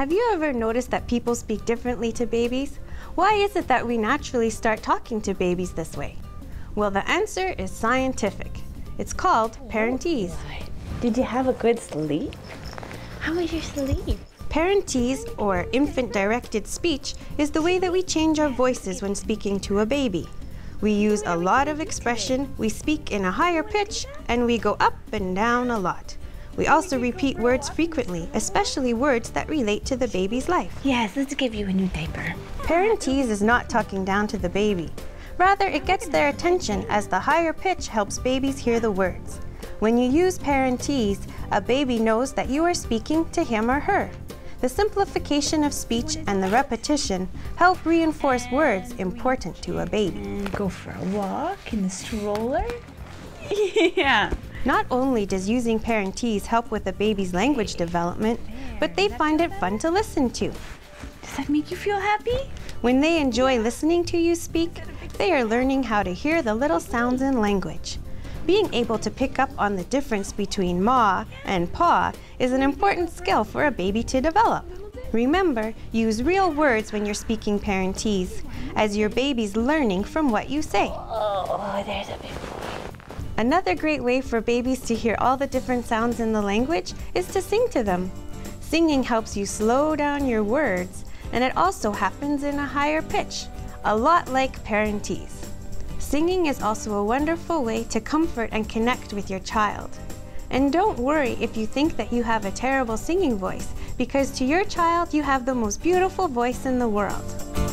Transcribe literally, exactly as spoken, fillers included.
Have you ever noticed that people speak differently to babies? Why is it that we naturally start talking to babies this way? Well, the answer is scientific. It's called parentese. Did you have a good sleep? How was your sleep? Parentese, or infant-directed speech, is the way that we change our voices when speaking to a baby. We use a lot of expression, we speak in a higher pitch, and we go up and down a lot. We also repeat words frequently, especially words that relate to the baby's life. Yes, let's give you a new diaper. Parentese is not talking down to the baby. Rather, it gets their attention as the higher pitch helps babies hear the words. When you use parentese, a baby knows that you are speaking to him or her. The simplification of speech and the repetition help reinforce words important to a baby. And go for a walk in the stroller? Yeah. Not only does using parentese help with a baby's language development, but they find it fun to listen to. Does that make you feel happy? When they enjoy listening to you speak, they are learning how to hear the little sounds in language. Being able to pick up on the difference between ma and pa is an important skill for a baby to develop. Remember, use real words when you're speaking parentese, as your baby's learning from what you say. Oh, there's a big boy. Another great way for babies to hear all the different sounds in the language is to sing to them. Singing helps you slow down your words, and it also happens in a higher pitch, a lot like parentese. Singing is also a wonderful way to comfort and connect with your child. And don't worry if you think that you have a terrible singing voice, because to your child you have the most beautiful voice in the world.